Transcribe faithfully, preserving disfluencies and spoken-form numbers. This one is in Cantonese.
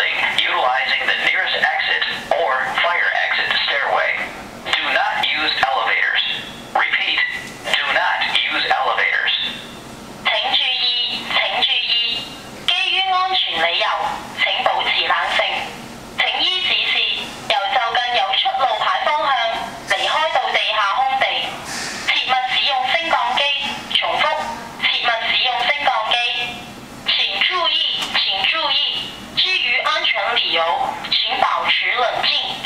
building utilizing the nearest exit or fire exit stairway. Do not use elevators. Repeat, do not use elevators. 請注意，請注意，基於安全理由，請保持冷靜。請依指示由就近有出路牌方向離開到地下空地。切勿使用升降機。重複，切勿使用升降機。請注意，請注意，基於安全理由，請保持冷靜。